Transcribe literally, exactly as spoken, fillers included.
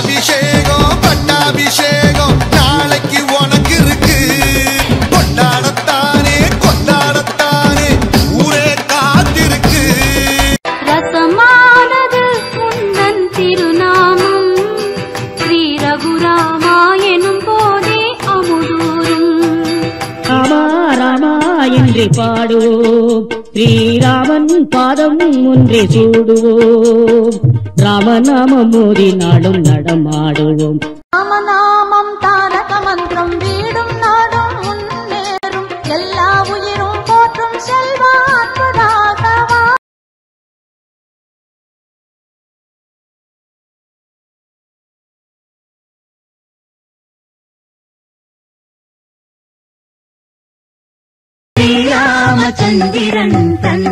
அபிஷேகம் பட்டாபிஷேகம் நாளைக்கு உனக்கு இருக்கு. கொண்டாடத்தானே கொண்டாடத்தானே ஊரே காத்திருக்கு. ரசமானது உந்தன் திருநாமம் ஸ்ரீ ரகுராமா எனும் போதே அமுதூரும். ராமா ராமா என்று பாடுவோம், ஸ்ரீராமன் பாதம் ஒன்றே சூடுவோம். ராமநாமம் மோதி நாடும் நடமாடுவோம். ராமநாமம் தாரக மந்திரம் வீடும் நாடும் முன்னேறும். எல்லா உயிரும் போற்றும் செல்வா அற்புதாகவா. ஸ்ரீராமச்சந்திரன் தன்